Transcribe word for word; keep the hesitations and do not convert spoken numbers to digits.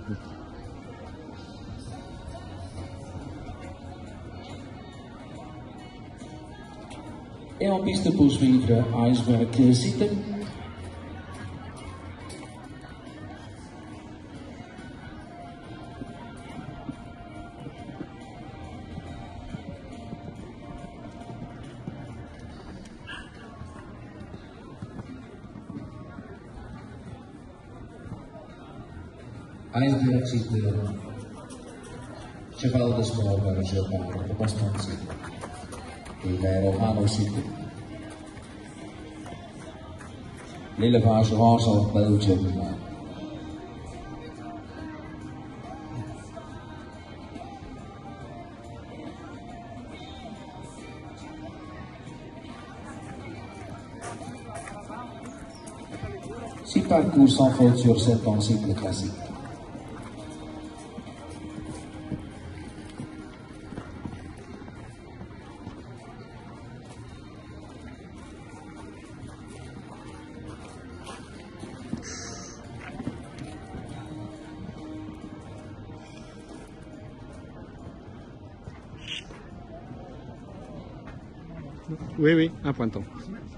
Et en piste pour suivre Iceberg City. Iceberg City, cheval de sport per giocare abbastanza. Il Romano City. L'élevage Rosa Belgium. Six parcours sans faute sur sept en cycle classique. Oui, oui, un pointon.